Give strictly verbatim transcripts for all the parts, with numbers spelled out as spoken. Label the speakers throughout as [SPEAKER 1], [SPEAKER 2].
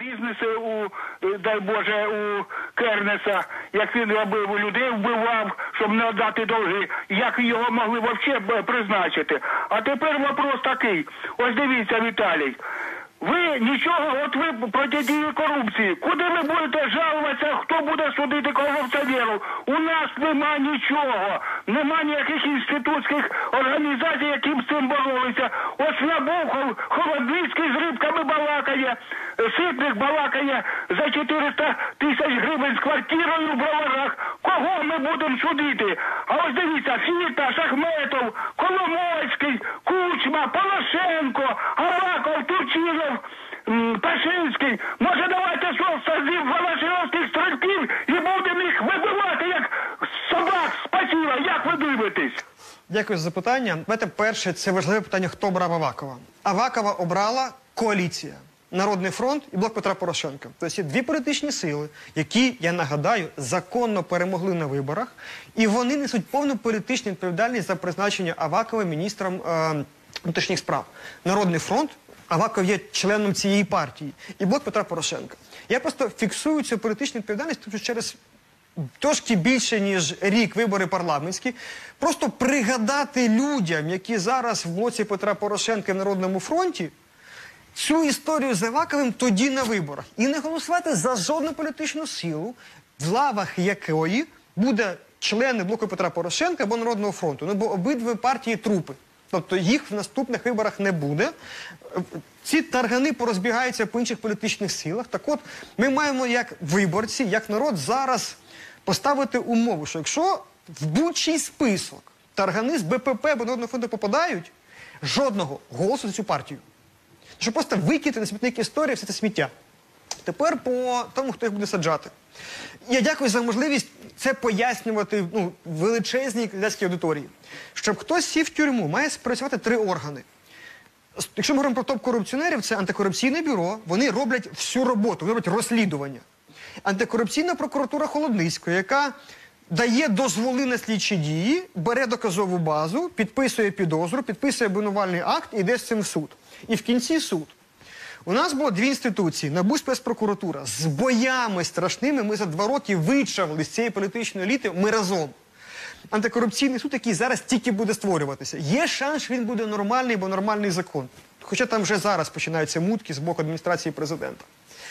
[SPEAKER 1] бізнеси у, дай Боже, у Кернеса, як він робив, людей вбивав, щоб не дати долги, як його могли взагалі призначити. А тепер вопрос такий. Ось дивіться, Віталій. Ви нічого, от ви протидії корупції. Куди ви будете жалуватися, хто буде судити корупціонерів? У нас нема нічого. Нема ніяких інститутських організацій, які б з цим боролися. Ось Набухов, Холодницький з рибками балакає, Ситник балакає за чотириста тисяч гривень з квартирою в Броварах. Кого ми будемо судити? А ось дивіться, Фірташ, Ахметов, Коломойський, Кучма, Порошенко, Аваков, Турчинов, Пашинський. Може, давайте создадим волошиловських стрільців і будемо їх вибивати, як собак з пасіва. Як ви дивитесь?
[SPEAKER 2] Дякую за запитання. Давайте перше, це важливе питання, хто обрав Авакова. Авакова обрала коаліція. Народний фронт і Блок Петра Порошенка. Тобто є дві політичні сили, які, я нагадаю, законно перемогли на виборах, і вони несуть повну політичну відповідальність за призначення Авакова міністром е, внутрішніх справ. Народний фронт, Аваков є членом цієї партії, і Блок Петра Порошенка. Я просто фіксую цю політичну відповідальність, тому що через трошки більше, ніж рік вибори парламентські, просто пригадати людям, які зараз в Блоці Петра Порошенка і в Народному фронті, цю історію з Аваковим тоді на виборах. І не голосувати за жодну політичну силу, в лавах якої буде члени Блоку Петра Порошенка або Народного фронту. Ну, бо обидві партії трупи. Тобто їх в наступних виборах не буде. Ці таргани порозбігаються по інших політичних силах. Так от, ми маємо як виборці, як народ зараз поставити умову, що якщо в будь-чий список таргани з Б П П або Народного фронту попадають, жодного голосу за цю партію. Щоб просто викинути на смітник історії все це сміття. Тепер по тому, хто їх буде саджати. Я дякую за можливість це пояснювати ну, величезній глядацькій аудиторії. Щоб хтось сів в тюрму, має спрацювати три органи. Якщо ми говоримо про топ-корупціонерів, це антикорупційне бюро, вони роблять всю роботу, вони роблять розслідування. Антикорупційна прокуратура Холодницької, яка дає дозволи на слідчі дії, бере доказову базу, підписує підозру, підписує обвинувальний акт і йде з цим в суд. І в кінці суд. У нас було дві інституції, НАБУ, спецпрокуратура. З боями страшними ми за два роки вичавили з цієї політичної еліти ми разом. Антикорупційний суд, який зараз тільки буде створюватися. Є шанс, що він буде нормальний, бо нормальний закон. Хоча там вже зараз починаються мутки з боку адміністрації президента.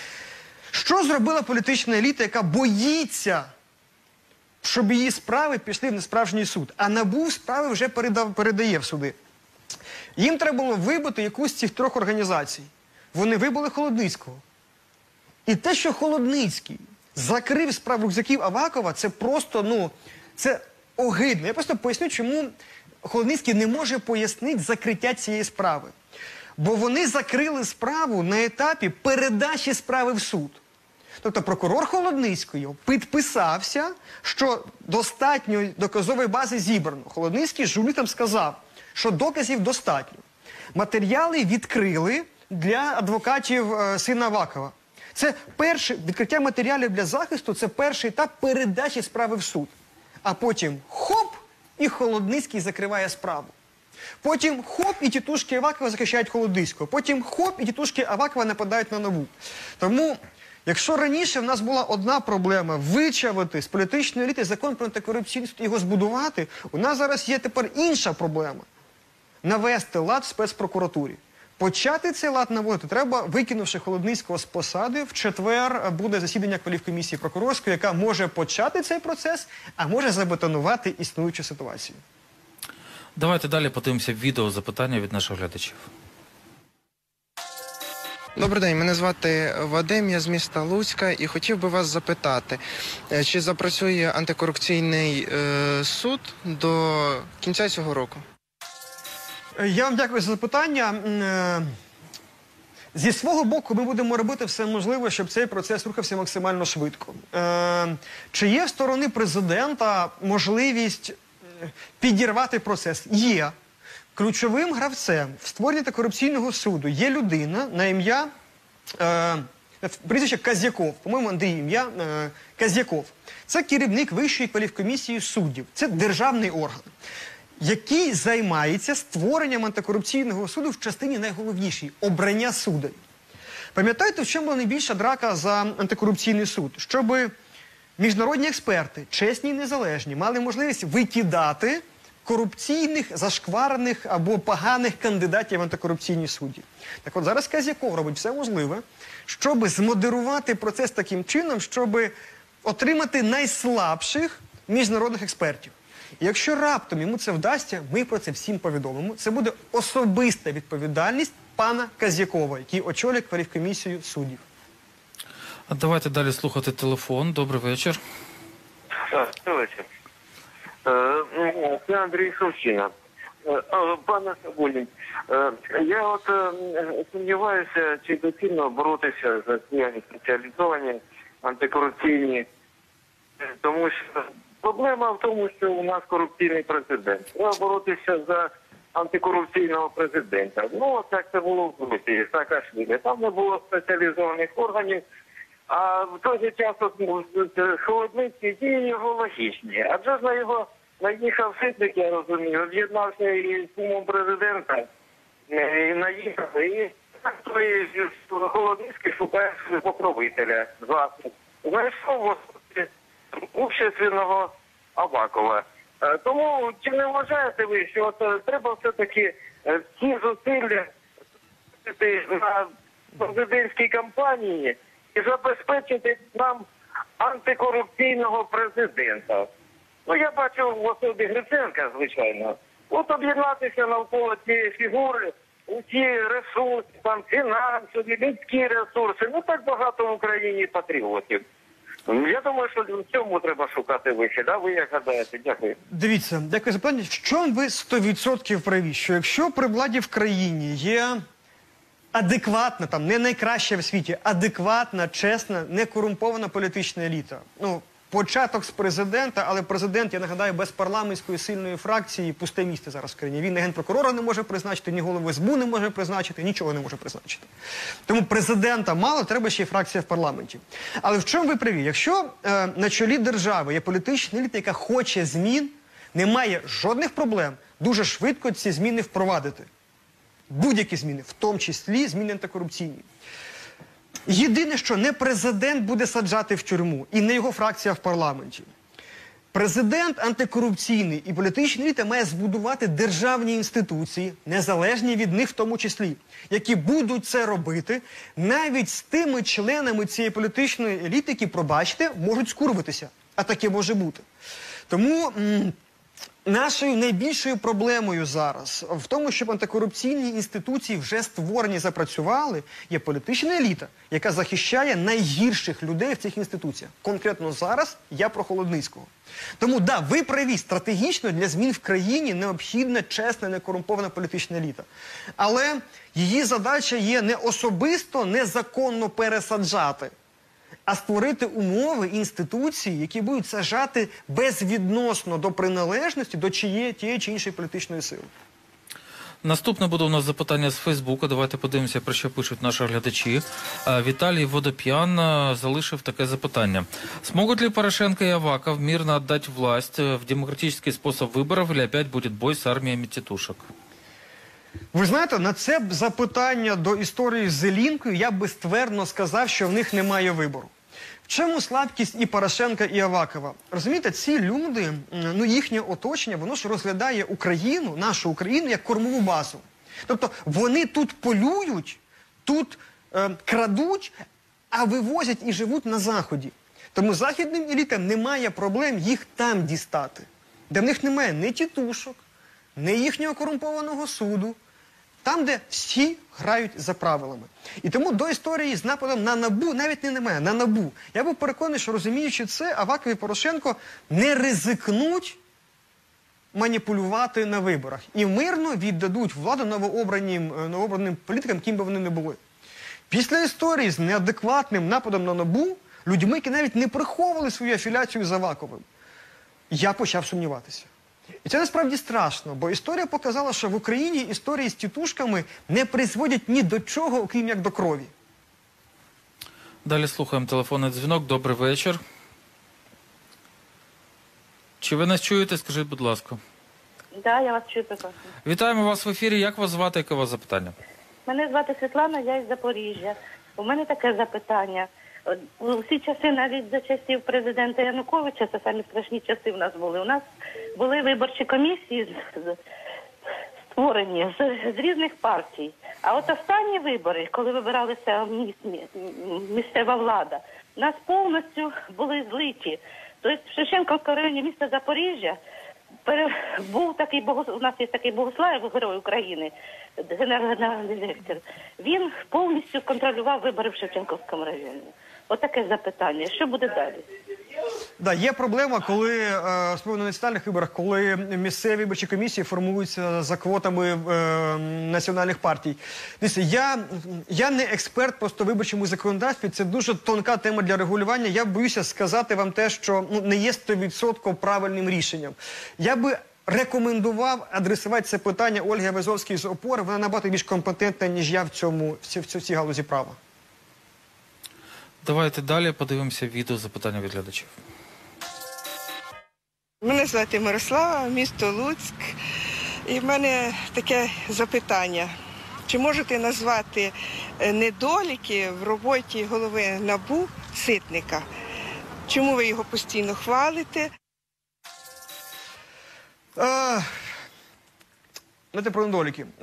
[SPEAKER 2] Що зробила політична еліта, яка боїться, щоб її справи пішли в несправжній суд? А НАБУ справи вже передав, передає в суди. Їм треба було вибити якусь з цих трьох організацій. Вони вибили Холодницького. І те, що Холодницький закрив справу рюкзаків Авакова, це просто, ну, це огидно. Я просто поясню, чому Холодницький не може пояснити закриття цієї справи. Бо вони закрили справу на етапі передачі справи в суд. Тобто прокурор Холодницької підписався, що достатньо доказової бази зібрано. Холодницький журналістам сказав, що доказів достатньо. Матеріали відкрили для адвокатів е, сина Авакова. Це перше, відкриття матеріалів для захисту, це перший етап передачі справи в суд. А потім хоп, і Холодницький закриває справу. Потім хоп, і тітушки Авакова захищають Холодницького. Потім хоп, і тітушки Авакова нападають на НАБУ. Тому, якщо раніше в нас була одна проблема – вичавити з політичної еліти закон про антикорупційний суд і його збудувати, у нас зараз є тепер інша проблема – навести лад в спецпрокуратурі. Почати цей лад наводити треба, викинувши Холодницького з посади. В четвер буде засідання кваліфкомісії прокурорської, яка може почати цей процес, а може забетонувати існуючу ситуацію.
[SPEAKER 3] Давайте далі подивимося відео запитання від наших глядачів.
[SPEAKER 4] Добрий день, мене звати Вадим, я з міста Луцька і хотів би вас запитати, чи запрацює антикорупційний е, суд до кінця цього року?
[SPEAKER 2] Я вам дякую за запитання. Зі свого боку ми будемо робити все можливе, щоб цей процес рухався максимально швидко. Чи є в сторони президента можливість підірвати процес? Є. Ключовим гравцем в створенні антикорупційного суду є людина на ім'я, прізвище Казяков, по-моєму, Андрій ім'я Казяков. Це керівник Вищої кваліфкомісії суддів. Це державний орган, який займається створенням антикорупційного суду в частині найголовнішій – обрання суддів. Пам'ятаєте, в чому була найбільша драка за антикорупційний суд? Щоб міжнародні експерти, чесні і незалежні, мали можливість викидати корупційних, зашкварених або поганих кандидатів в антикорупційні судді. Так от зараз Казяков робить все можливе, щоб змодерувати процес таким чином, щоб отримати найслабших міжнародних експертів. І якщо раптом йому це вдасться, ми про це всім повідомимо. Це буде особиста відповідальність пана Казякова, який очолює кваліфкомісію суддів.
[SPEAKER 3] А давайте далі слухати телефон. Добрий вечір.
[SPEAKER 5] Добрий вечір. Це Андрій Шовчина. Пане Соболін, я от сумніваюся, чи доцільно боротися за ці спеціалізовані антикорупційні, тому що проблема в тому, що у нас корупційний президент. Треба боротися за антикорупційного президента. Ну, от як це було в Грузії, Саакашвілі. Там не було спеціалізованих органів, а в той же час от, Холодницький дії його логічні. Адже ж на його наїхав Ситник, я розумію, об'єднався із кумом президента, і наїхав, і той Холодницький шукає покровителя. Знайшов общественного Авакова. Тому чи не вважаєте ви, що от, треба все-таки всі зусилля на президентській кампанії і забезпечити нам антикорупційного президента? Ну, я бачу в особі Гриценка, звичайно. От об'єднатися навколо цієї фігури, усі ресурси, там, фінансові, людські ресурси. Ну, так багато в Україні патріотів. Я думаю, що в цьому треба шукати вихід. А ви як гадаєте? Дякую.
[SPEAKER 2] Дивіться, дякую за питання. В чому ви сто відсотків праві? Що якщо при владі в країні є адекватна, там, не найкраща в світі, адекватна, чесна, некорумпована політична еліта. Ну, початок з президента, але президент, я нагадаю, без парламентської сильної фракції пусте місце зараз в країні. Він ні генпрокурора не може призначити, ні голову ес бе у не може призначити, нічого не може призначити. Тому президента мало, треба ще й фракція в парламенті. Але в чому ви праві? Якщо е, на чолі держави є політична еліта, яка хоче змін, немає жодних проблем дуже швидко ці зміни впровадити. Будь-які зміни, в тому числі зміни антикорупційні. Єдине, що не президент буде саджати в тюрму, і не його фракція в парламенті. Президент антикорупційний і політична еліта має збудувати державні інституції, незалежні від них в тому числі, які будуть це робити навіть з тими членами цієї політичної еліти, які, пробачте, можуть скурвитися. А таке може бути. Тому м нашою найбільшою проблемою зараз в тому, щоб антикорупційні інституції вже створені, запрацювали, є політична еліта, яка захищає найгірших людей в цих інституціях. Конкретно зараз я про Холодницького. Тому, да, ви праві, стратегічно для змін в країні необхідна чесна, некорумпована політична еліта. Але її задача є не особисто, незаконно пересаджати, а створити умови, інституції, які будуть саджати безвідносно до приналежності до чиєї, тієї чи іншої політичної сили.
[SPEAKER 3] Наступне буде у нас запитання з Фейсбуку. Давайте подивимося, про що пишуть наші глядачі. Віталій Водоп'ян залишив таке запитання. Смогут ли Порошенко и Аваков мирно отдать власть в демократический способ выборов, или опять будет бой с армиями тітушок?
[SPEAKER 2] Ви знаєте, на це запитання до історії з Зелінкою я би ствердно сказав, що в них немає вибору. В чому слабкість і Порошенка, і Авакова? Розумієте, ці люди, ну їхнє оточення, воно ж розглядає Україну, нашу Україну, як кормову базу. Тобто вони тут полюють, тут е, крадуть, а вивозять і живуть на Заході. Тому західним елітам немає проблем їх там дістати. Де в них немає ні тітушок, ні їхнього корумпованого суду. Там, де всі грають за правилами. І тому до історії з нападом на НАБУ, навіть не немає, на НАБУ. Я був переконаний, що розуміючи це, Аваков і Порошенко не ризикнуть маніпулювати на виборах. І мирно віддадуть владу новообраним, новообраним політикам, ким би вони не були. Після історії з неадекватним нападом на НАБУ, людьми, які навіть не приховували свою афіляцію з Аваковим, я почав сумніватися. І це насправді страшно, бо історія показала, що в Україні історії з тітушками не призводять ні до чого, окрім як до крові.
[SPEAKER 3] Далі слухаємо телефонний дзвінок. Добрий вечір. Чи ви нас чуєте? Скажіть, будь ласка.
[SPEAKER 6] Так, да, я вас чую прекрасно.
[SPEAKER 3] Вітаємо вас в ефірі. Як вас звати, яке у вас запитання?
[SPEAKER 6] Мене звати Світлана, я із Запоріжжя. У мене таке запитання. От у всі часи, навіть за часів президента Януковича, це самі страшні часи в нас були. У нас були виборчі комісії з- з- створені з, з різних партій. А от останні вибори, коли вибиралася міс- мі- місцева влада, у нас повністю були злиті. Тобто в Шевченківському районі міста Запоріжжя пере- був такий богос... у нас є такий Богуслаєв, герой України, генеральний директор. Він повністю контролював вибори в Шевченківському районі. Отаке запитання. Що буде далі?
[SPEAKER 2] Да, є проблема, коли е, особливо на національних виборах, коли місцеві виборчі комісії формуються за квотами е, національних партій. Дивіться, я, я не експерт просто в виборчому законодавстві, це дуже тонка тема для регулювання. Я боюся сказати вам те, що ну, не є сто відсотків правильним рішенням. Я би рекомендував адресувати це питання Ольги Авазовській з ОПОР. Вона набагато більш компетентна, ніж я в цьому, в цій, в цій галузі права.
[SPEAKER 3] Давайте далі подивимося відео запитання від глядачів.
[SPEAKER 7] Мене звати Мирослава, місто Луцьк. І в мене таке запитання. Чи можете назвати недоліки в роботі голови НАБУ Ситника? Чому ви його постійно хвалите?
[SPEAKER 2] Е, Знаєте, про недоліки. Е,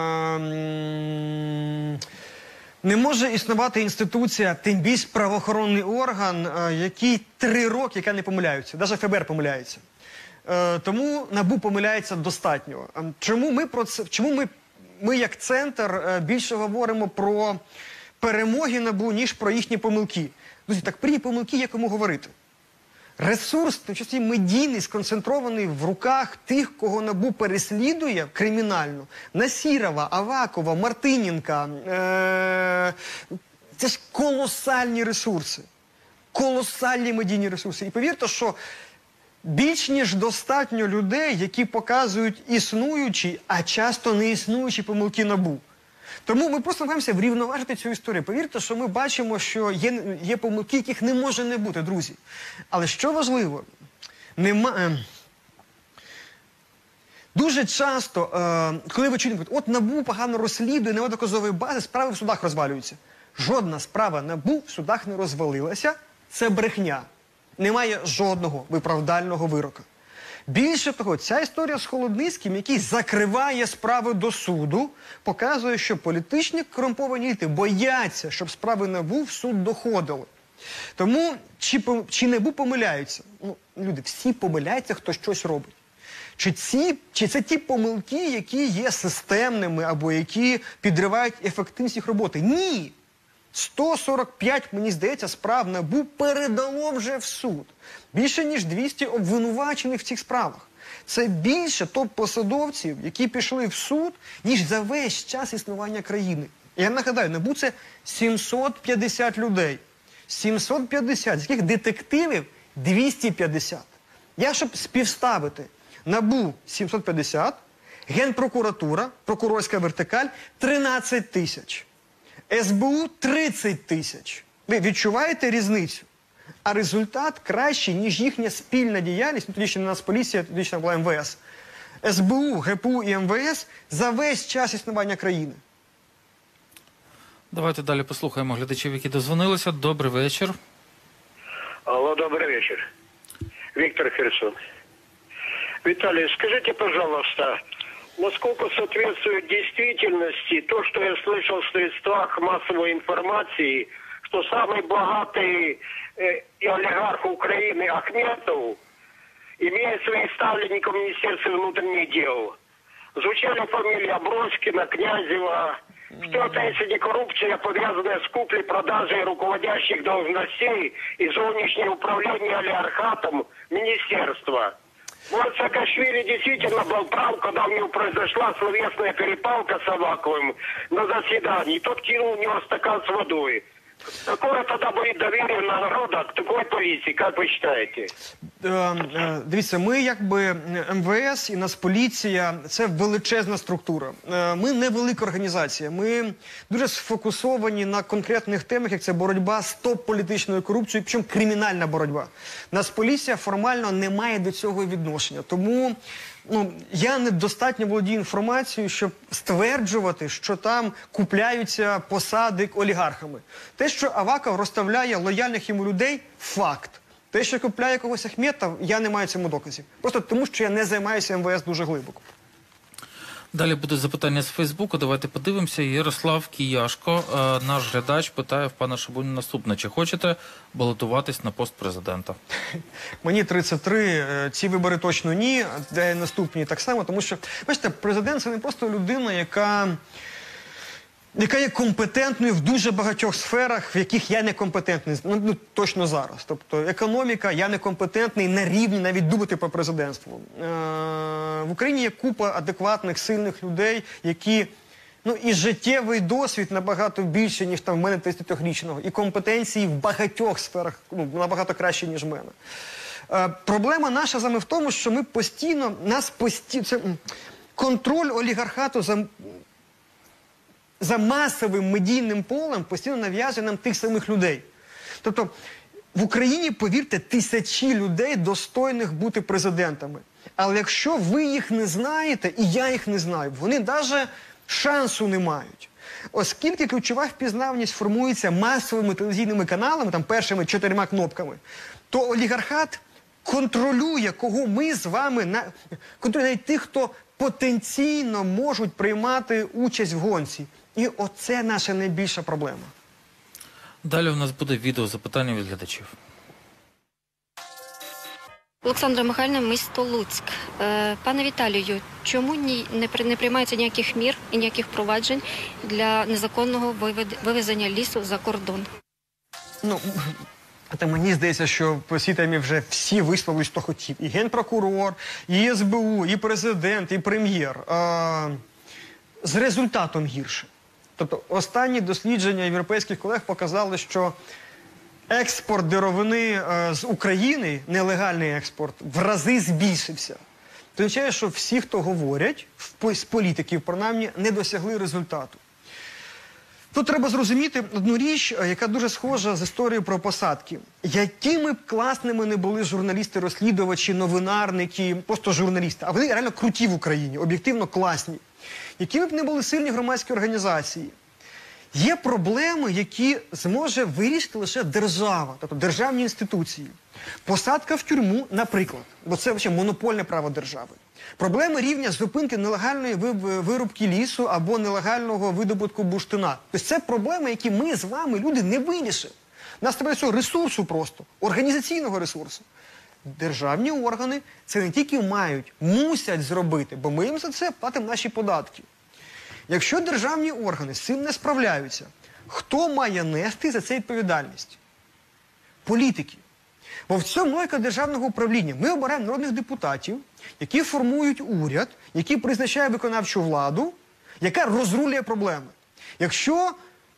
[SPEAKER 2] м, Не може існувати інституція, тим більш правоохоронний орган, е, який три роки, яка не помиляються. Навіть ФБР помиляється. Е, Тому НАБУ помиляється достатньо. Е, Чому ми про це, чому ми, ми як центр е, більше говоримо про перемоги НАБУ, ніж про їхні помилки? Друзі, так про їхні помилки є кому говорити. Ресурс, в часі медійний, сконцентрований в руках тих, кого НАБУ переслідує кримінально. Насірова, Авакова, Мартиненка. Е- це ж колосальні ресурси. Колосальні медійні ресурси. І повірте, що більш ніж достатньо людей, які показують існуючі, а часто не існуючі помилки НАБУ. Тому ми просто намагаємося врівноважити цю історію. Повірте, що ми бачимо, що є, є помилки, яких не може не бути, друзі. Але що важливо, нема... е, дуже часто, е, коли ви чуєте, от НАБУ погано розслідує, немає доказової бази, справи в судах розвалюються. Жодна справа НАБУ в судах не розвалилася. Це брехня. Немає жодного виправдального вироку. Більше того, ця історія з Холодницьким, який закриває справи до суду, показує, що політичні корумповані еліти бояться, щоб справи НАБУ в суд доходили. Тому чи, чи НАБУ помиляються? Ну, люди, всі помиляються, хто щось робить. Чи, ці, чи це ті помилки, які є системними або які підривають ефективність їх роботи? Ні! сто сорок п'ять, мені здається, справ НАБУ передало вже в суд. Більше, ніж двісті обвинувачених в цих справах. Це більше топ-посадовців, які пішли в суд, ніж за весь час існування країни. Я нагадаю, НАБУ – це сімсот п'ятдесят людей. сімсот п'ятдесят, з яких детективів двісті п'ятдесят. Я, щоб співставити, НАБУ – сімсот п'ятдесят, Генпрокуратура, прокурорська вертикаль – тринадцять тисяч. ес бе у – тридцять тисяч. Ви відчуваєте різницю? А результат кращий, ніж їхня спільна діяльність, ну тоді ще не Нацполіція, тоді ще була ем ве ес. ес бе у, ге пе у і ем ве ес за весь час існування країни.
[SPEAKER 3] Давайте далі послухаємо глядачів, які дозвонилися. Добрий вечір.
[SPEAKER 8] Алло, добрый вечер. Виктор Херсон. Виталий, скажите, пожалуйста, насколько соответствует действительности то, что я слышал в средствах массовой информации, что самый богатый э, олигарх Украины Ахметов имеет своих ставленников в Министерстве внутренних дел. Звучали фамилии Аброськина, Князева. Что это, если не коррупция, повязанная с куплей-продажей руководящих должностей и зовнішнее управление олигархатом министерства? Вот Саакашвили действительно был прав, когда у него произошла словесная перепалка с Аваковым на заседании. Тот кинул у него стакан с водой. Какое тогда будет доверие народа к такой политике, как вы считаете?
[SPEAKER 2] Е, е, Дивіться, ми якби ем ве ес і Нацполіція – це величезна структура. Е, Ми невелика організація. Ми дуже сфокусовані на конкретних темах, як це боротьба з топ-політичною корупцією, причому кримінальна боротьба. Нацполіція формально не має до цього відношення. Тому ну, я недостатньо володію інформацією, щоб стверджувати, що там купляються посади олігархами. Те, що Аваков розставляє лояльних йому людей – факт. Те, що купляє когось Ахметов, я не маю цьому доказів. Просто тому, що я не займаюся ем ве ес дуже глибоко.
[SPEAKER 3] Далі буде запитання з Фейсбуку. Давайте подивимося. Ярослав Кияшко, е, наш глядач, питає в пана Шабуніна наступне. Чи хочете балотуватись на пост президента?
[SPEAKER 2] Мені тридцять три, е, ці вибори точно ні, де наступні так само, тому що, бачите, президент – це не просто людина, яка... яка є компетентною в дуже багатьох сферах, в яких я некомпетентний, ну, ну точно зараз. Тобто економіка, я некомпетентний на рівні навіть думати про президентство. Е, в Україні є купа адекватних, сильних людей, які, ну, і життєвий досвід набагато більше, ніж там в мене тридцятирічного, і компетенції в багатьох сферах, ну, набагато краще, ніж в мене. Е, проблема наша саме в тому, що ми постійно, нас постійно, це контроль олігархату за... за масовим медійним полем постійно нав'язує нам тих самих людей. Тобто в Україні, повірте, тисячі людей достойних бути президентами. Але якщо ви їх не знаєте, і я їх не знаю, вони навіть шансу не мають. Оскільки ключова впізнаваність формується масовими телевізійними каналами, там першими чотирма кнопками, то олігархат контролює, кого ми з вами, на... контролює навіть тих, хто потенційно можуть приймати участь в гонці. І оце наша найбільша проблема.
[SPEAKER 3] Далі у нас буде відео запитання від глядачів.
[SPEAKER 9] Олександра Михайлівна, місто Луцьк. Е, Пане Віталію, чому ні, не, при- не приймається ніяких мір і ніяких проваджень для незаконного вивед- вивезення лісу за кордон?
[SPEAKER 2] Ну, та мені здається, що по цій темі вже всі висловились, хто хотів. І генпрокурор, і ес бе у, і президент, і прем'єр. А, з результатом гірше. Тобто останні дослідження європейських колег показали, що експорт деревини е, з України, нелегальний експорт, в рази збільшився. Це означає, що всі, хто говорять, в- з політиків, принаймні, не досягли результату. Тут треба зрозуміти одну річ, яка дуже схожа з історією про посадки. Якими б класними не були журналісти-розслідувачі, новинарники, просто журналісти, а вони реально круті в Україні, об'єктивно класні. Якими б не були сильні громадські організації, є проблеми, які зможе вирішити лише держава, тобто державні інституції. Посадка в тюрму, наприклад, бо це взагалі монопольне право держави. Проблеми рівня зупинки нелегальної ви- вирубки лісу або нелегального видобутку бурштина. Тобто це проблеми, які ми з вами, люди, не вирішимо. У нас треба цього ресурсу просто, організаційного ресурсу. Державні органи це не тільки мають, мусять зробити, бо ми їм за це платимо наші податки. Якщо державні органи з цим не справляються, хто має нести за це відповідальність? Політики. Бо в цьому логіка державного управління. Ми обираємо народних депутатів, які формують уряд, який призначає виконавчу владу, яка розрулює проблеми. Якщо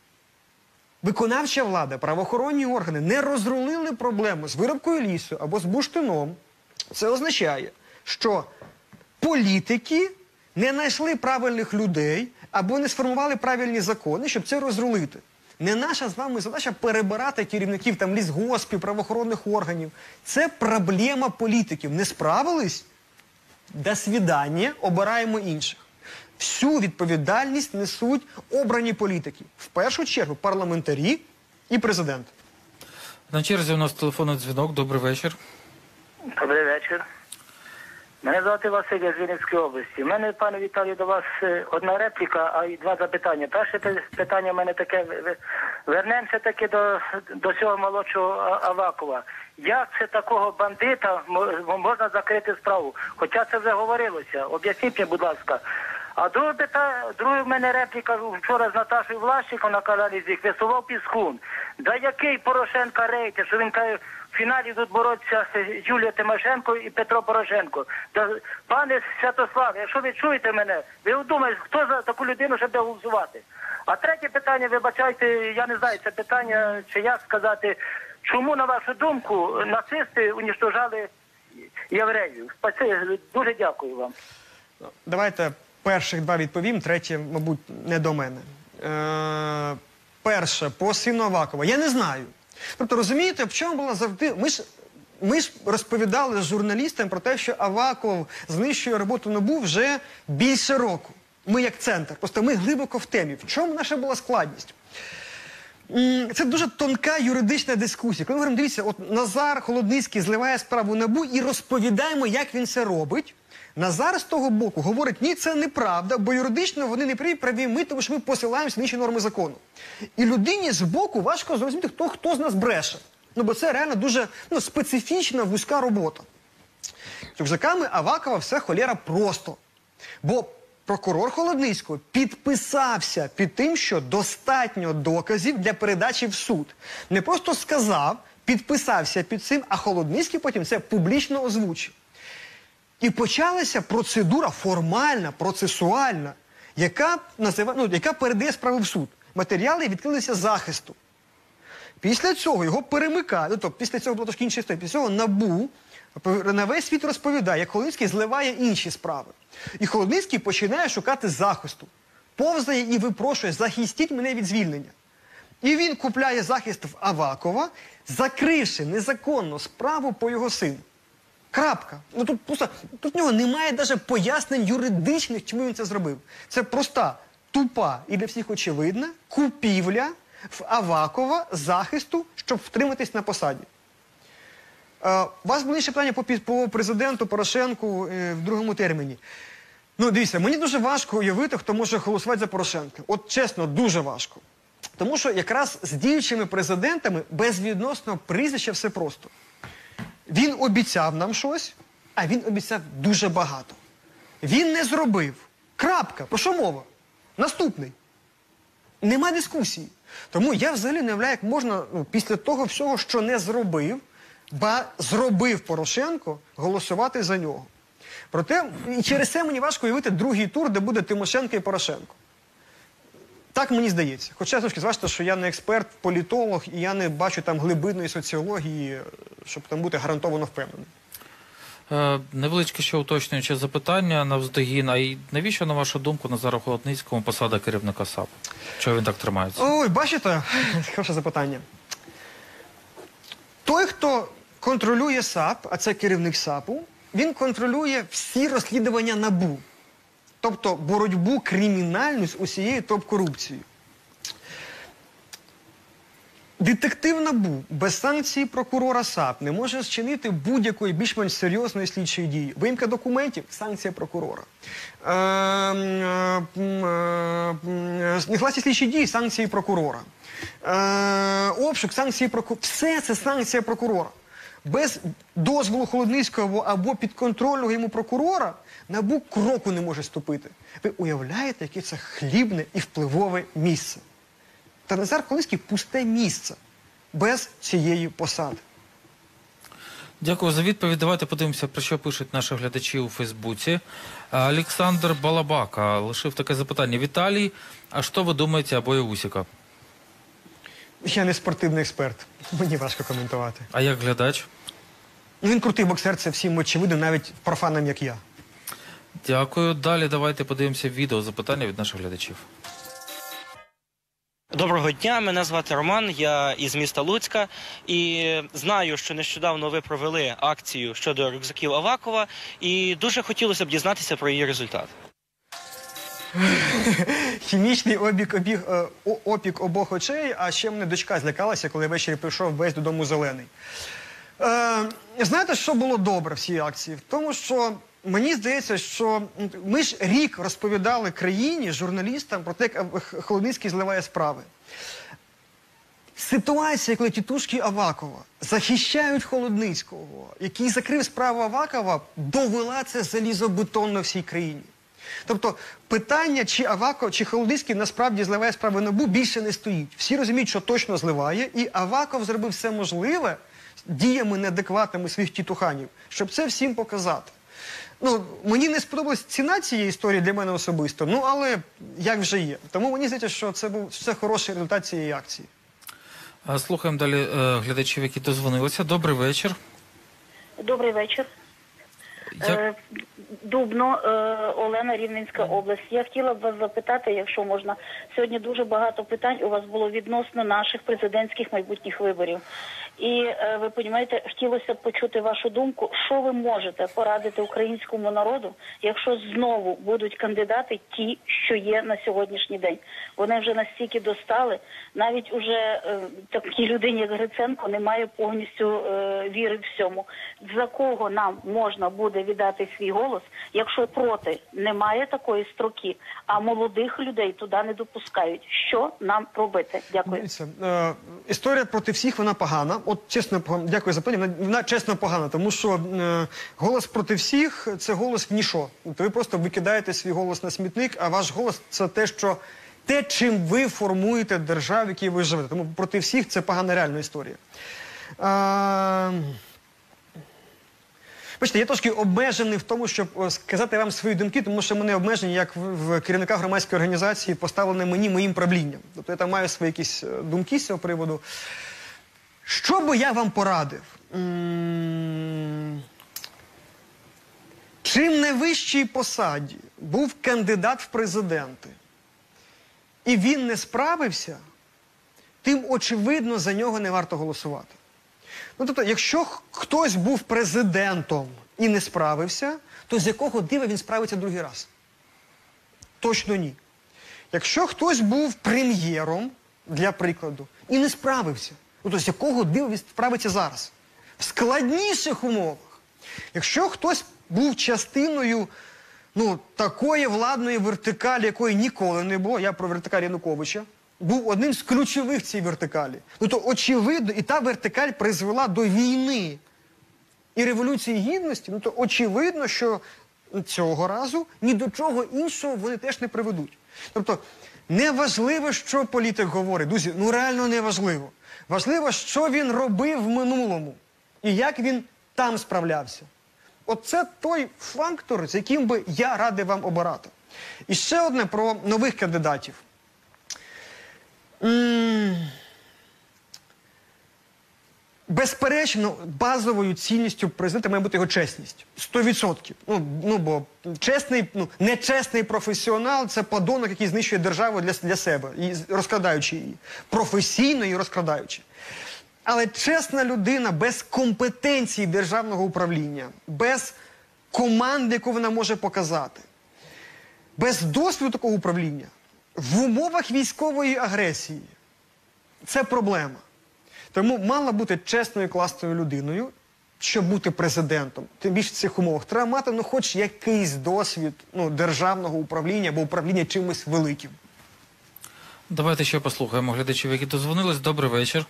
[SPEAKER 2] виконавча влада, правоохоронні органи не розрулили проблему з вирубкою лісу або з бурштином, це означає, що політики не знайшли правильних людей або не сформували правильні закони, щоб це розрулити. Не наша з вами задача перебирати керівників там лісгоспів, правоохоронних органів. Це проблема політиків. Не справились? До свидання, обираємо інших. Всю відповідальність несуть обрані політики. В першу чергу парламентарі і президент.
[SPEAKER 3] На черзі у нас телефонний дзвінок. Добрий вечір.
[SPEAKER 10] Добрий вечір. Мене звати Василь, я з Вінницької області. У мене, пане Віталію, до вас е, одна репліка, а й два запитання. Перше те- питання в мене таке. ви- ви- Вернемося таки до, до цього молодшого А- Авакова. Як це такого бандита мо- можна закрити справу? Хоча це вже говорилося. Об'ясніть мені, будь ласка. А друге питання, друге в мене репліка вчора з Наташою Влащиком на каналі ЗІК висував Піскун. Да який Порошенка рейтинг, що він каже, в фіналі тут боротися Юлія Тимошенко і Петро Порошенко. Да, пане Святослав, якщо ви чуєте мене, ви думаєте, хто за таку людину, щоб голосувати? А третє питання, вибачайте, я не знаю, це питання, чи як сказати, чому, на вашу думку, нацисти унічтожали євреїв. Спасибі, дуже дякую вам.
[SPEAKER 2] Давайте перших два відповім, третє, мабуть, не до мене. Е, перше, по сину Авакова. Я не знаю. Тобто, розумієте, в чому була завжди... Ми ж, ми ж розповідали журналістам про те, що Аваков знищує роботу НАБУ вже більше року. Ми як центр. Просто ми глибоко в темі. В чому наша була складність? Це дуже тонка юридична дискусія. Коли ми говоримо, дивіться, от Назар Холодницький зливає справу НАБУ і розповідаємо, як він це робить, Назар з того боку говорить, ні, це неправда, бо юридично вони не праві, праві ми, тому що ми посилаємося на інші норми закону. І людині з боку важко зрозуміти, хто, хто з нас бреше. Ну, бо це реально дуже ну, специфічна, вузька робота. З рюкзаками Авакова все холєра просто. Бо прокурор Холодницького підписався під тим, що достатньо доказів для передачі в суд. Не просто сказав, підписався під цим, а Холодницький потім це публічно озвучив. І почалася процедура формальна, процесуальна, яка, називає, ну, яка передає справу в суд. Матеріали відкрилися захисту. Після цього його перемикають, ну, тобто після цього було трошки інша історія, після цього НАБУ на весь світ розповідає, як Холодницький зливає інші справи. І Холодницький починає шукати захисту. Повзає і випрошує, захистіть мене від звільнення. І він купляє захист в Авакова, закривши незаконно справу по його сину. Крапка. Ну тут просто, тут в нього немає навіть пояснень юридичних, чому він це зробив. Це проста, тупа і для всіх очевидна купівля в Авакова захисту, щоб втриматись на посаді. Uh, у вас були ще питання по, по президенту Порошенку е, в другому терміні. Ну, дивіться, мені дуже важко уявити, хто може голосувати за Порошенка. От чесно, дуже важко. Тому що якраз з діючими президентами безвідносно прізвища все просто. Він обіцяв нам щось, а він обіцяв дуже багато. Він не зробив. Крапка. Про що мова? Наступний. Нема дискусії. Тому я взагалі не уявляю, як можна ну, після того всього, що не зробив, ба зробив Порошенко, голосувати за нього. Проте, і через це мені важко уявити другий тур, де буде Тимошенко і Порошенко. Так мені здається. Хоча, трошки зважте, що я не експерт, політолог, і я не бачу там глибинної соціології, щоб там бути гарантовано впевненим.
[SPEAKER 3] Е, невеличке ще уточнююче запитання навздогін. А й навіщо, на вашу думку, Назару Холодницькому посада керівника САП? Чого він так тримається?
[SPEAKER 2] Ой, бачите? Хороше запитання. Той, хто контролює САП, а це керівник САПу, він контролює всі розслідування НАБУ. Тобто боротьбу кримінальну з усією топ-корупцією. Детектив НАБУ без санкції прокурора САП не може зчинити будь-якої більш-менш серйозної слідчої дії. Виїмка документів – санкція прокурора. Е, е, е, негласні слідчі дії – санкції прокурора. Е, обшук – санкції прокурора. Все це санкція прокурора. Без дозволу Холодницького або підконтрольного йому прокурора НАБУ кроку не може ступити. Ви уявляєте, яке це хлібне і впливове місце? Та Назар Холодницький – пусте місце без цієї посади.
[SPEAKER 3] Дякую за відповідь. Давайте подивимося, про що пишуть наші глядачі у Фейсбуці. Олександр Балабака лишив таке запитання. Віталій, а що ви думаєте об бою Усика?
[SPEAKER 2] Я не спортивний експерт. Мені важко коментувати.
[SPEAKER 3] А як глядач?
[SPEAKER 2] Ну, він крутий боксер, це всім очевидно, навіть профанам, як я.
[SPEAKER 3] Дякую. Далі давайте подивимося відео запитання від наших глядачів.
[SPEAKER 11] Доброго дня, мене звати Роман, я із міста Луцька і знаю, що нещодавно ви провели акцію щодо рюкзаків Авакова і дуже хотілося б дізнатися про її результат.
[SPEAKER 2] Хімічний обік, обіг, е, опік обох очей, а ще мене дочка злякалася, коли ввечері прийшов весь додому зелений. Е, знаєте, що було добре в цій акції? В тому, що мені здається, що ми ж рік розповідали країні, журналістам про те, як Холодницький зливає справи. Ситуація, коли тітушки Авакова захищають Холодницького, який закрив справу Авакова, довела це залізобетонно всій країні. Тобто питання, чи Аваков, чи Холодницький насправді зливає справи НАБУ, більше не стоїть. Всі розуміють, що точно зливає, і Аваков зробив все можливе діями неадекватними своїх тітуханів, щоб це всім показати. Ну, мені не сподобалась ціна цієї історії для мене особисто, ну, але як вже є. Тому мені здається, що це був це хороший результат цієї акції.
[SPEAKER 3] Слухаємо далі е, глядачів, які дозвонилися. Добрий вечір.
[SPEAKER 6] Добрий вечір.
[SPEAKER 3] Я...
[SPEAKER 12] Дубно, Олена, Рівненська область. Я хотіла б вас запитати, якщо можна. Сьогодні дуже багато питань у вас було відносно наших президентських майбутніх виборів. І ви розумієте, хотілося б почути вашу думку, що ви можете порадити українському народу, якщо знову будуть кандидати ті, що є на сьогоднішній день. Вони вже настільки достали, навіть уже е, такій людині, як Гриценко, немає повністю е, віри в всьому. За кого нам можна буде віддати свій голос, якщо проти немає такої строки, а молодих людей туди не допускають? Що нам робити? Дякую.
[SPEAKER 2] Дивіться, е, історія проти всіх, вона погана. От чесно, дякую за питання, вона, вона чесно погана, тому що е, голос проти всіх – це голос в ніщо. Тобто ви просто викидаєте свій голос на смітник, а ваш голос – це те, що те, чим ви формуєте державу, в якій ви живете. Тому проти всіх це погана реальна історія. А... Бачите, я трошки обмежений в тому, щоб сказати вам свої думки, тому що мене обмежені, як в керівника громадської організації, поставлені мені моїм правлінням. Тобто я там маю свої якісь думки з цього приводу. Що би я вам порадив? Чим на вищій посаді був кандидат в президенти, і він не справився, тим, очевидно, за нього не варто голосувати. Ну, тобто, якщо хтось був президентом і не справився, то з якого дива він справиться другий раз? Точно ні. Якщо хтось був прем'єром, для прикладу, і не справився, ну, то з якого дива він справиться зараз? В складніших умовах. Якщо хтось був частиною ну, такої владної вертикалі, якої ніколи не було, я про вертикаль Януковича, був одним з ключових цій вертикалі. Ну, то очевидно, і та вертикаль призвела до війни і Революції Гідності, ну, то очевидно, що цього разу ні до чого іншого вони теж не приведуть. Тобто, не важливо, що політик говорить, друзі, ну реально не важливо. Важливо, що він робив в минулому і як він там справлявся. Оце той фактор, з яким би я радий вам обирати. І ще одне про нових кандидатів. М-м- Безперечно, базовою цінністю президента має бути його чесність. Сто відсотків. Ну, ну, бо чесний, ну, нечесний професіонал – це подонок, який знищує державу для, для себе, і розкрадаючи її. Професійно її розкрадаючи. Але чесна людина без компетенції державного управління, без команди, яку вона може показати, без досвіду такого управління, в умовах військової агресії – це проблема. Тому мала бути чесною, класною людиною, щоб бути президентом. Тим більше в цих умовах. Треба мати, ну, хоч якийсь досвід ну, державного управління або управління чимось великим.
[SPEAKER 3] Давайте ще послухаємо глядачів, які дозвонились. Добрий вечір.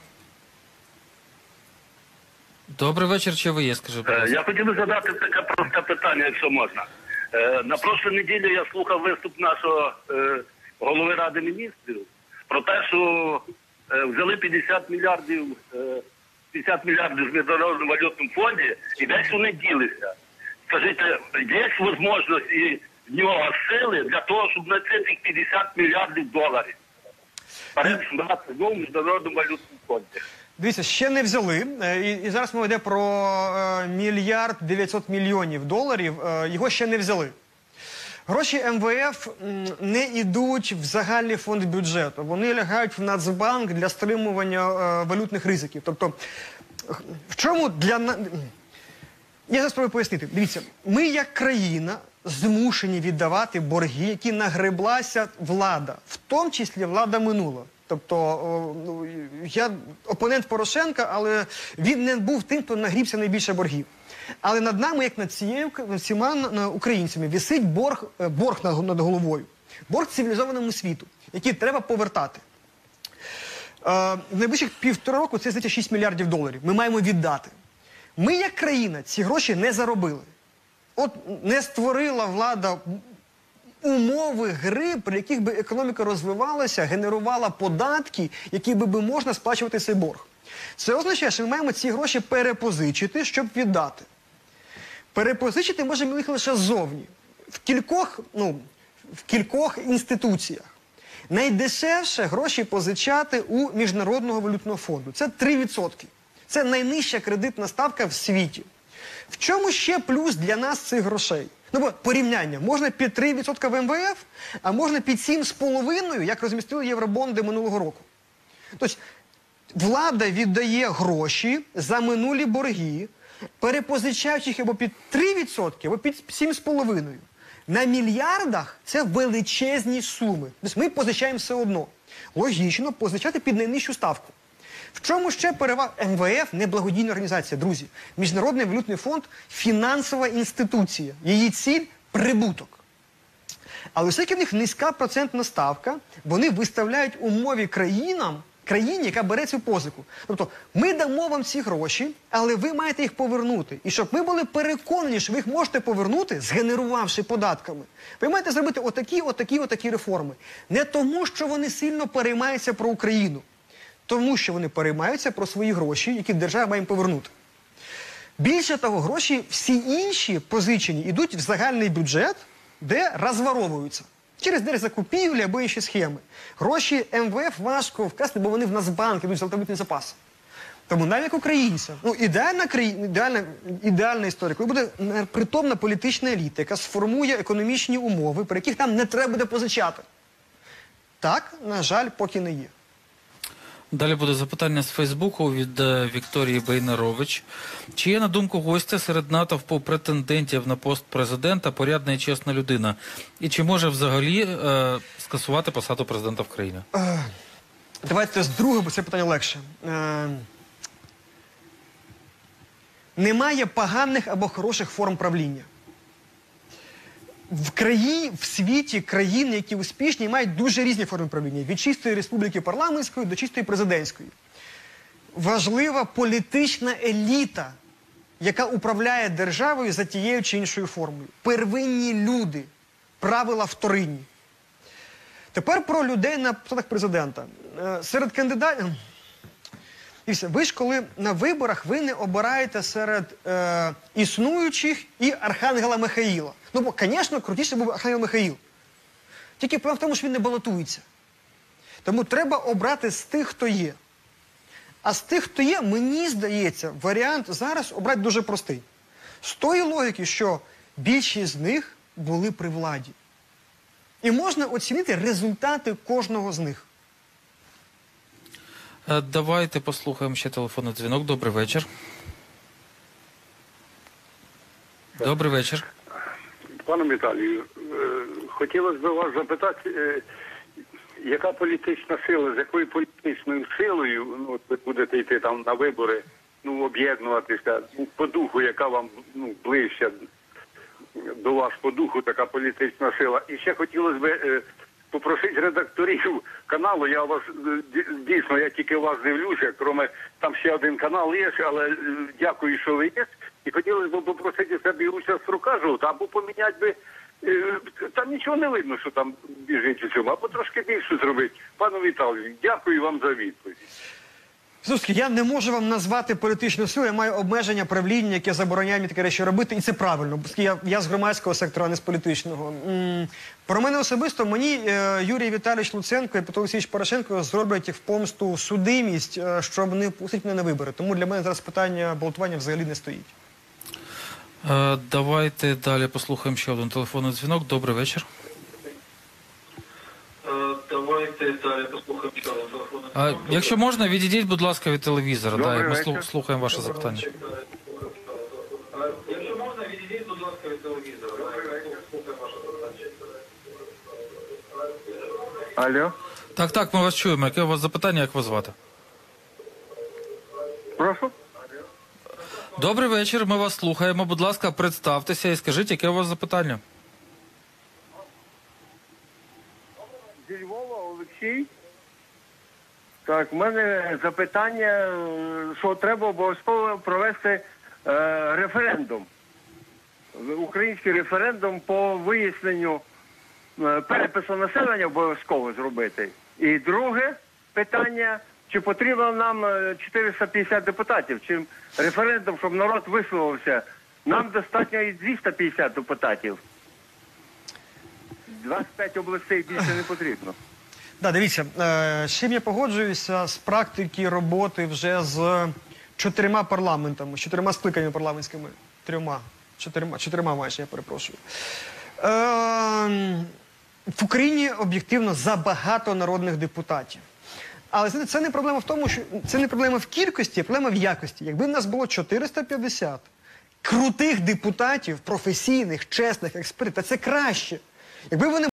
[SPEAKER 3] Добрий вечір, чи ви є, скажи, будь ласка.
[SPEAKER 13] Я хотів би задати таке просте питання, якщо можна. На прошлій неділі я слухав виступ нашого голови Ради міністрів про те, що взяли п'ятдесят мільярдів, п'ятдесят мільярдів в Міжнародному валютному фонді і десь вони ділися. Скажіть, є можливість і в нього сили для того, щоб знайти цих п'ятдесят мільярдів доларів? Передати в Міжнародному валютному фонді.
[SPEAKER 2] Дивіться, ще не взяли. І, і зараз мова йде про е, мільярд дев'ятсот мільйонів доларів. Е, його ще не взяли. Гроші ем ве еф не йдуть в загальний фонд бюджету. Вони лягають в Нацбанк для стримування е, валютних ризиків. Тобто, в чому для... Я зараз спробую пояснити. Дивіться, ми як країна змушені віддавати борги, які нагреблася влада. В тому числі влада минула. Тобто, ну, я опонент Порошенка, але він не був тим, хто нагрібся найбільше боргів. Але над нами, як над цією, всіма українцями, висить борг, борг над, над головою. Борг цивілізованому світу, який треба повертати. Е, в найближчих півтора року це, здається, шість мільярдів доларів. Ми маємо віддати. Ми, як країна, ці гроші не заробили. От не створила влада умови гри, при яких би економіка розвивалася, генерувала податки, які би, би можна сплачувати цей борг. Це означає, що ми маємо ці гроші перепозичити, щоб віддати. Перепозичити можемо їх лише ззовні. В кількох, ну, в кількох інституціях. Найдешевше гроші позичати у Міжнародного валютного фонду. Це три відсотки. Це найнижча кредитна ставка в світі. В чому ще плюс для нас цих грошей? Ну, бо порівняння. Можна під три відсотки в ем ве еф, а можна під сім з половиною, як розмістили євробонди минулого року. Тобто, влада віддає гроші за минулі борги, перепозичаючи їх або під три відсотки, або під сім з половиною. На мільярдах це величезні суми. Тобто ми позичаємо все одно. Логічно позичати під найнижчу ставку. В чому ще перевага? ем ве еф – не благодійна організація, друзі. Міжнародний валютний фонд – фінансова інституція. Її ціль – прибуток. Але оскільки в них низька процентна ставка, вони виставляють умови країнам, країні, яка бере цю позику. Тобто, ми дамо вам ці гроші, але ви маєте їх повернути. І щоб ви були переконані, що ви їх можете повернути, згенерувавши податками, ви маєте зробити отакі, отакі, отакі реформи. Не тому, що вони сильно переймаються про Україну, тому що вони переймаються про свої гроші, які держава має їм повернути. Більше того, гроші всі інші позичені йдуть в загальний бюджет, де розворовуються. Через держзакупівлі або інші схеми. Гроші ем ве еф важко вкрасти, бо вони в Нацбанк йдуть в золотовалютний запас. Тому навіть як українцям, ну, ідеальна, ідеальна, ідеальна історія, коли буде притомна політична еліта, яка сформує економічні умови, при яких нам не треба буде позичати. Так, на жаль, поки не є.
[SPEAKER 3] Далі буде запитання з Фейсбуку від е, Вікторії Бейнарович. Чи є, на думку гостя, серед натовпу претендентів на пост президента порядна і чесна людина? І чи може взагалі е, скасувати посаду президента в країні?
[SPEAKER 2] Е, давайте з другого, бо це питання легше. Е, немає поганих або хороших форм правління. В країні, в світі країни, які успішні, мають дуже різні форми правління. Від чистої республіки парламентської до чистої президентської. Важлива політична еліта, яка управляє державою за тією чи іншою формою. Первинні люди, правила вторинні. Тепер про людей на посадах президента. Серед кандидатів... І все. Ви ж коли на виборах ви не обираєте серед е, існуючих і Архангела Михаїла. Ну, бо, звісно, крутіше був Архангел Михаїл. Тільки проблема в тому, що він не балотується. Тому треба обрати з тих, хто є. А з тих, хто є, мені здається, варіант зараз обрати дуже простий. З тої логіки, що більшість з них були при владі. І можна оцінити результати кожного з них.
[SPEAKER 3] Давайте послухаємо ще телефонний дзвінок. Добрий вечір. Добрий вечір.
[SPEAKER 14] Пане Віталію, хотілося б вас запитати, яка політична сила, з якою політичною силою, ну, от ви будете йти там на вибори, ну, об'єднуватися, ну, по духу, яка вам, ну, ближча до вас по духу така політична сила. І ще хотілося б попросити редакторів каналу, я вас, дійсно, я тільки вас дивлюся, крім, там ще один канал є, але дякую, що ви є. І хотілося б попросити собі участь рукажу, або поміняти би, там нічого не видно, що там біжить у цьому, або трошки більше зробити. Пане Віталію, дякую вам за відповідь.
[SPEAKER 2] Слухайте, я не можу вам назвати політичну силу, я маю обмеження правління, яке забороняє мені таке речі робити, і це правильно, бо я, я з громадського сектора, а не з політичного. М-м, про мене особисто, мені е, Юрій Віталійович Луценко і Петро Олексійович Порошенко зроблять в помсту судимість, е, щоб не пустити мене на вибори. Тому для мене зараз питання балотування взагалі не стоїть.
[SPEAKER 3] Е, давайте далі послухаємо ще один телефонний дзвінок. Добрий вечір.
[SPEAKER 15] Давайте далі послухаємо ще один телефонний
[SPEAKER 3] А, якщо можна, відійдіть, будь ласка, від телевізора.
[SPEAKER 14] Добрий
[SPEAKER 3] Да, ми
[SPEAKER 14] вечір.
[SPEAKER 3] слух- слухаємо ваше запитання.
[SPEAKER 15] Якщо можна, відійдіть, будь ласка, від телевізора. Слухаємо ваше запитання.
[SPEAKER 14] Алло?
[SPEAKER 3] Так, так, ми вас чуємо. Яке у вас запитання, як вас звати?
[SPEAKER 14] Прошу?
[SPEAKER 3] Добрий вечір, ми вас слухаємо. Будь ласка, представтеся і скажіть, яке у вас запитання.
[SPEAKER 14] Зі Львова, Олексій. Так, в мене запитання, що треба обов'язково провести е, референдум. Український референдум по виясненню е, перепису населення обов'язково зробити. І друге питання, чи потрібно нам е, чотириста п'ятдесят депутатів, чи референдум, щоб народ висловився. Нам достатньо і двісті п'ятдесят депутатів. двадцять п'ять областей більше не потрібно.
[SPEAKER 2] Да, дивіться, е, з чим я погоджуюся з практики роботи вже з чотирма парламентами, з чотирма скликаннями парламентськими. трьома. Чотирма, чотирма майже, я перепрошую. Е, в Україні об'єктивно забагато народних депутатів. Але знаєте, це не проблема в тому, що це не проблема в кількості, а проблема в якості. Якби в нас було чотириста п'ятдесят крутих депутатів, професійних, чесних, експертів, та це краще. Якби вони